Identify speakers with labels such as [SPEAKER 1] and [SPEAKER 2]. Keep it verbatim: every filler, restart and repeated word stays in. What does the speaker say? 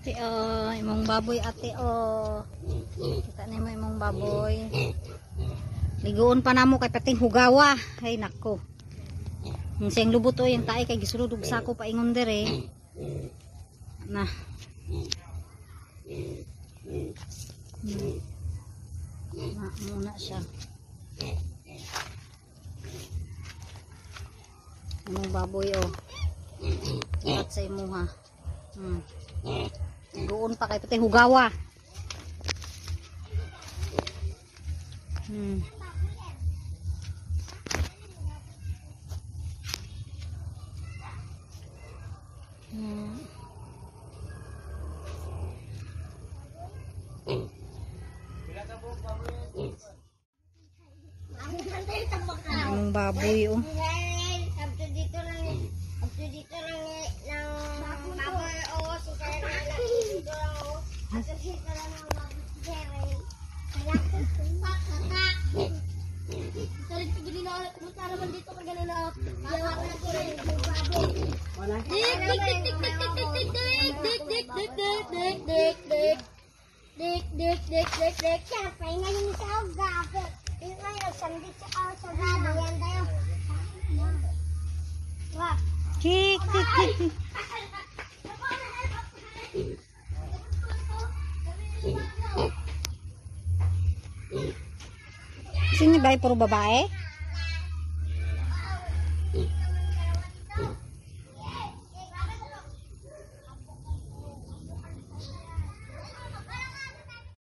[SPEAKER 1] ate oh, imong baboy ate oh. Kita nimo imong baboy. Ligoon pa namo kay pating hugawa. Ay nako. Yung siyang lubot o yung tae kay gisulod og sako paingon dire. Na. Hmm. Na muna siya. Imong baboy oh. At sa imuha. Hmm. Ligoon pa kay pating hugawa. Hmm. Hmm. Ang baboy oh.
[SPEAKER 2] Abto dito lang, abto dito lang ng baboy oh, si Sir dito lang oh. Abto dito lang ng baboy si Sir. Kaya ko pakaka. Sorry, tigil na ako. Buta naman dito kag ganun na. Yawa na ko rin yung baboy. Wala. Dik dik dik dik dik dik dik dik dik dik dik dik dik dik dik dik dik dik dik siapa yang ngayon sa gabi. Ini ngayon sandit sa ako sa gabi yan tayo. Wah.
[SPEAKER 1] Kik kik kik. Sini ba puro babae?